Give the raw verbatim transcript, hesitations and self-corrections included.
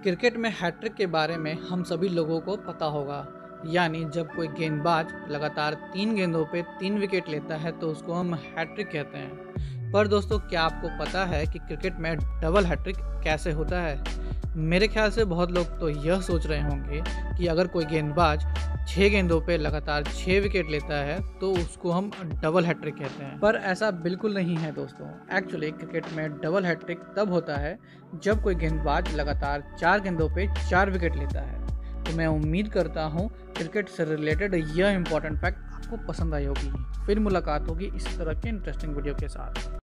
Cricket में hat trick के बारे में हम सभी लोगों को पता होगा, यानी जब कोई गेंदबाज लगातार तीन गेंदों पे तीन विकेट लेता है तो उसको हम हैट्रिक कहते हैं। पर दोस्तों, क्या आपको पता है कि क्रिकेट में डबल हैट्रिक कैसे होता है? मेरे ख्याल से बहुत लोग तो यह सोच रहे होंगे कि अगर कोई गेंदबाज छः गेंदों पे लगातार छः विकेट लेता है तो उसको हम डबल हैट्रिक कहते हैं, पर ऐसा बिल्कुल नहीं है दोस्तों। एक्चुअली क्रिकेट में डबल हैट्रिक तब होता है जब कोई गेंदबाज लगातार चार गेंदों पे चार विकेट लेता है। तो मैं उम्मीद करता हूँ क्रिकेट से रिलेटेड यह इंपॉर्टेंट फैक्ट आपको पसंद आई होगी। फिर मुलाकात होगी इस तरह के इंटरेस्टिंग वीडियो के साथ।